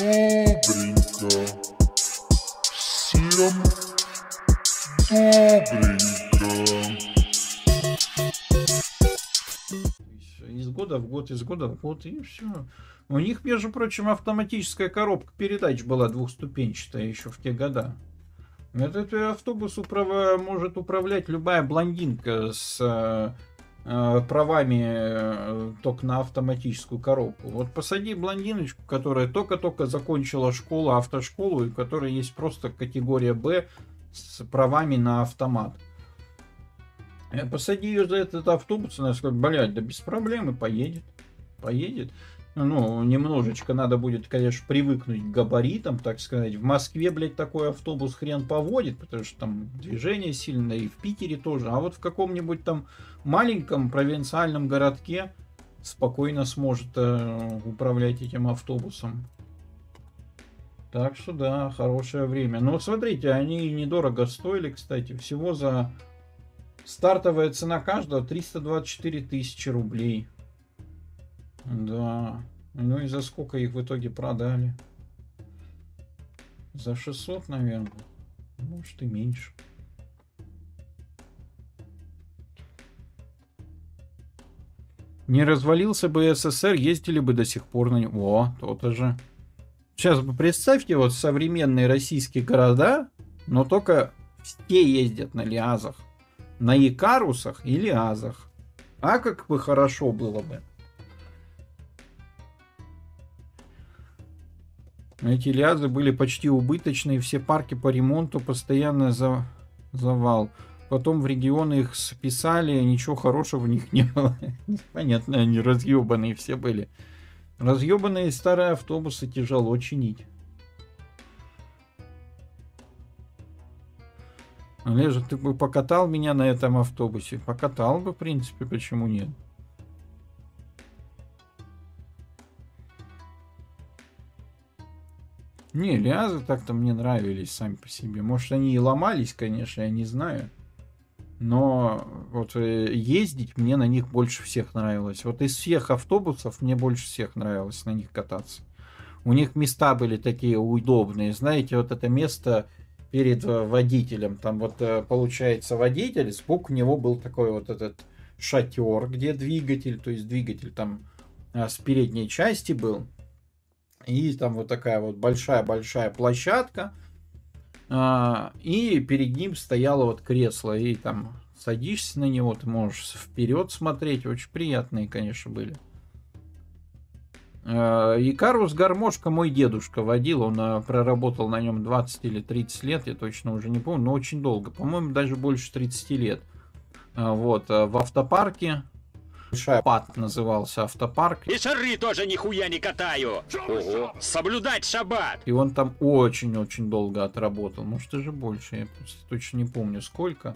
Добренько. Всем добренько. Из года в год, из года в год, и все. У них, между прочим, автоматическая коробка передач была двухступенчатая еще в те года. Этот автобус может управлять любая блондинка с правами только на автоматическую коробку. Вот посади блондиночку, которая только-только закончила школу, автошколу, и у которой есть просто категория Б с правами на автомат. Посади ее за этот автобус, она скажет, блядь, да без проблем и поедет. Поедет. Ну, немножечко надо будет, конечно, привыкнуть к габаритам, так сказать. В Москве, блядь, такой автобус хрен поводит, потому что там движение сильное, и в Питере тоже. А вот в каком-нибудь там маленьком провинциальном городке спокойно сможет управлять этим автобусом. Так что да, хорошее время. Но вот смотрите, они недорого стоили, кстати. Всего за... Стартовая цена каждого 324 тысячи рублей. Да. Ну и за сколько их в итоге продали? За 600, наверное. Может и меньше. Не развалился бы СССР, ездили бы до сих пор на него. О, то-то же. Сейчас вы представьте, вот современные российские города, но только все ездят на Лиазах. На Икарусах и Лиазах. А как бы хорошо было бы. Эти Лиазы были почти убыточные, все парки по ремонту, постоянно завал. Потом в регионы их списали, ничего хорошего в них не было. Понятно, они разъебанные все были. Разъебанные старые автобусы тяжело чинить. Олежа, ты бы покатал меня на этом автобусе? Покатал бы, в принципе, почему нет? Не, Лиазы так-то мне нравились сами по себе. Может, они и ломались, конечно, я не знаю. Но вот ездить мне на них больше всех нравилось. Вот из всех автобусов мне больше всех нравилось на них кататься. У них места были такие удобные. Знаете, вот это место перед водителем. Там вот получается водитель, сбоку него был такой вот этот шатер, где двигатель. То есть двигатель там с передней части был. И там вот такая вот большая-большая площадка. И перед ним стояло вот кресло. И там садишься на него, ты можешь вперед смотреть. Очень приятные, конечно, были. Икарус гармошка мой дедушка водил. Он проработал на нем 20 или 30 лет. Я точно уже не помню, но очень долго. По-моему, даже больше 30 лет. Вот, в автопарке. Шаббат назывался автопарк. И шары тоже нихуя не катаю. Ого, соблюдать шаббат. И он там очень-очень долго отработал. Может, даже больше. Я просто точно не помню сколько.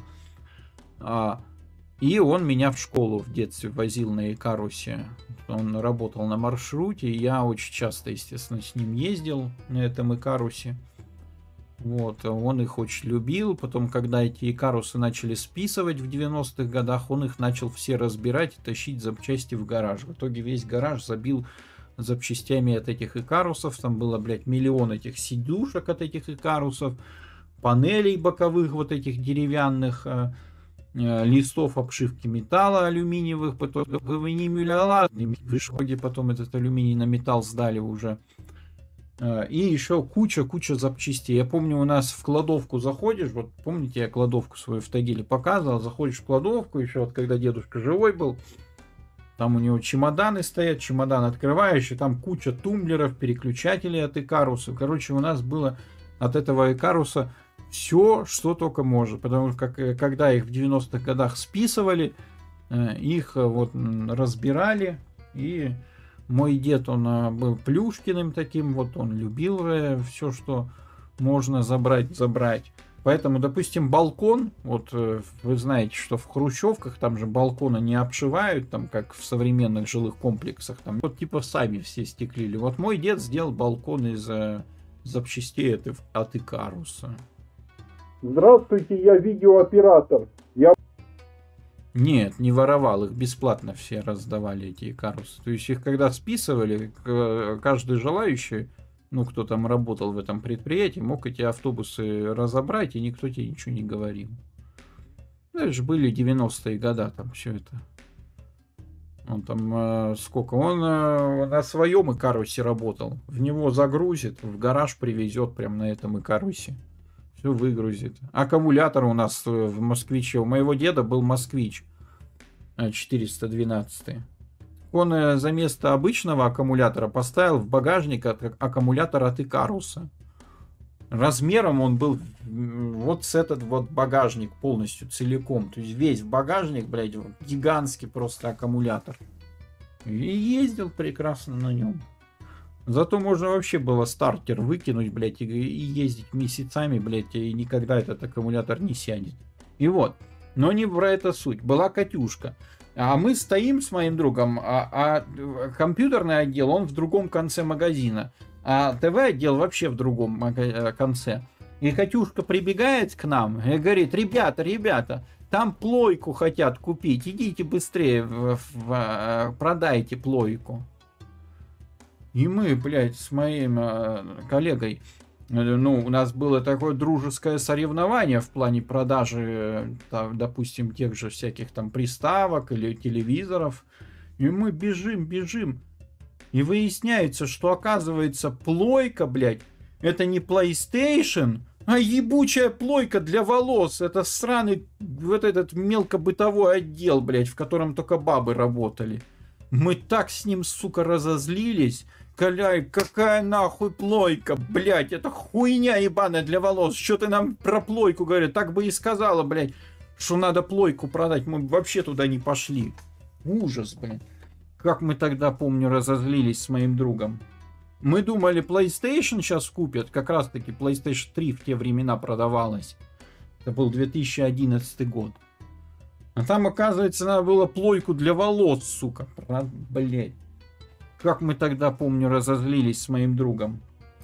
И он меня в школу в детстве возил на Икарусе. Он работал на маршруте. И я очень часто, естественно, с ним ездил на этом Икарусе. Вот, он их очень любил. Потом, когда эти Икарусы начали списывать в 90-х годах, он их начал все разбирать и тащить запчасти в гараж. В итоге весь гараж забил запчастями от этих Икарусов. Там было, блядь, миллион этих сидушек от этих Икарусов, панелей боковых вот этих деревянных, листов обшивки металла алюминиевых. Потом потом этот алюминий на металл сдали уже. И еще куча запчастей. Я помню, у нас в кладовку заходишь, вот помните, я кладовку свою в Тагиле показывал, заходишь в кладовку, еще вот когда дедушка живой был, там у него чемоданы стоят, чемодан открываешь, и там куча тумблеров, переключателей от Икаруса. Короче, у нас было от этого Икаруса все, что только можно, потому что когда их в 90-х годах списывали, их вот разбирали, и мой дед, он был Плюшкиным таким, вот он любил все, что можно забрать. Поэтому, допустим, балкон, вот вы знаете, что в хрущевках там же балконы не обшивают, там как в современных жилых комплексах, там вот типа сами все стеклили. Вот мой дед сделал балкон из запчастей от Икаруса. Здравствуйте, я видеооператор. Нет, не воровал, их бесплатно все раздавали, эти Икарусы. То есть их когда списывали, каждый желающий ну, кто там работал в этом предприятии, мог эти автобусы разобрать, и никто тебе ничего не говорил. Это же были 90-е годы, там все это. Он там сколько? Он на своем Икарусе работал. В него загрузит, в гараж привезет прям на этом Икарусе. Все выгрузит. Аккумулятор у нас в Москвиче. У моего деда был Москвич 412. Он за место обычного аккумулятора поставил в багажник аккумулятор от Икаруса. Размером он был вот с этот вот багажник полностью, целиком. То есть весь багажник, блядь, гигантский просто аккумулятор. И ездил прекрасно на нем. Зато можно вообще было стартер выкинуть, блядь, и ездить месяцами, блядь, и никогда этот аккумулятор не сядет. И вот. Но не про это суть. Была Катюшка. А мы стоим с моим другом, а компьютерный отдел, он в другом конце магазина. А ТВ-отдел вообще в другом конце. И Катюшка прибегает к нам и говорит: ребята, там плойку хотят купить, идите быстрее, продайте плойку. И мы, блядь, с моим коллегой, ну, у нас было такое дружеское соревнование в плане продажи, там, допустим, тех же всяких там приставок или телевизоров. И мы бежим. И выясняется, что, оказывается, плойка, блядь, это не PlayStation, а ебучая плойка для волос. Это сраный вот этот мелкобытовой отдел, блядь, в котором только бабы работали. Мы так с ним, сука, разозлились. Коляй, какая нахуй плойка, блядь, это хуйня ебаная для волос. Что ты нам про плойку говоришь? Так бы и сказала, блядь, что надо плойку продать. Мы вообще туда не пошли. Ужас, блядь. Как мы тогда, помню, разозлились с моим другом. Мы думали, PlayStation сейчас купят. Как раз таки PlayStation 3 в те времена продавалась. Это был 2011 год. А там, оказывается, надо было плойку для волос, сука. Блядь. Как мы тогда, помню, разозлились с моим другом.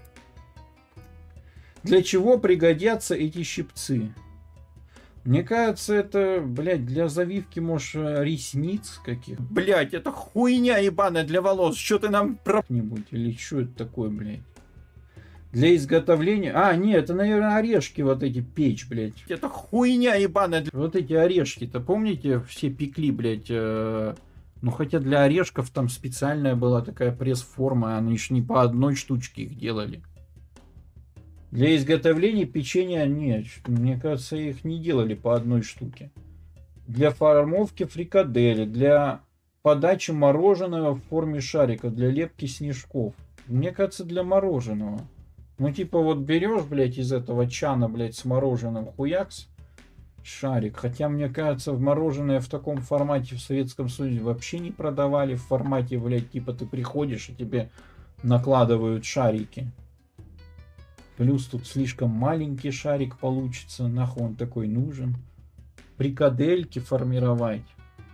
Для чего пригодятся эти щипцы? Мне кажется, это, блядь, для завивки, может, ресниц каких. Блядь, это хуйня ебаная для волос. Что ты нам про-нибудь? Или что это такое, блядь? Для изготовления... А, нет, это, наверное, орешки вот эти печь, блядь. Это хуйня ебаная. Вот эти орешки-то, помните, все пекли, блядь... Ну, хотя для орешков там специальная была такая пресс-форма. Они ж не по одной штучке их делали. Для изготовления печенья нет. Мне кажется, их не делали по одной штуке. Для формовки фрикадели. Для подачи мороженого в форме шарика. Для лепки снежков. Мне кажется, для мороженого. Ну, типа, вот берешь, блядь, из этого чана, блядь, с мороженым хуякс. Шарик. Хотя, мне кажется, мороженое в таком формате в Советском Союзе вообще не продавали. В формате, блядь, типа ты приходишь и тебе накладывают шарики. Плюс тут слишком маленький шарик получится. Нахуй он такой нужен. Фрикадельки формировать.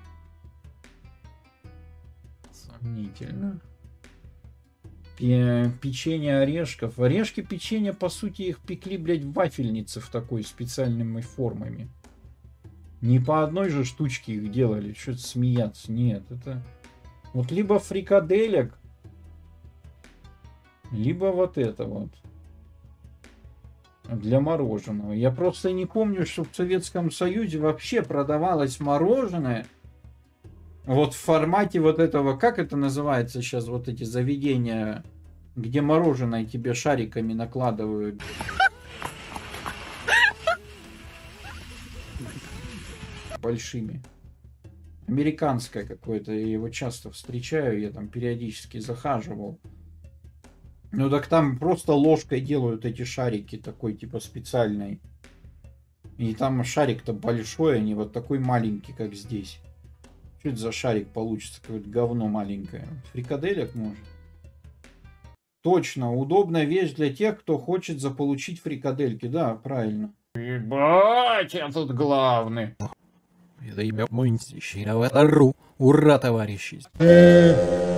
Сомнительно. Печенье орешков. Орешки печенья, по сути, их пекли, блядь, в вафельнице в такой специальными формами. Не по одной же штучке их делали. Что-то смеяться. Нет, это... Вот либо фрикаделек, либо вот это вот. Для мороженого. Я просто не помню, что в Советском Союзе вообще продавалось мороженое. Вот в формате вот этого, как это называется сейчас, вот эти заведения, где мороженое тебе шариками накладывают. Большими. Американское какое-то, я его часто встречаю, я там периодически захаживал. Ну так там просто ложкой делают эти шарики такой типа специальной. И там шарик-то большой, а не вот такой маленький, как здесь. Что это за шарик получится? Какое-то говно маленькое. Фрикаделек может? Точно, удобная вещь для тех, кто хочет заполучить фрикадельки. Да, правильно. Ебать, я тут главный. Это имя Монти. Ура, товарищи.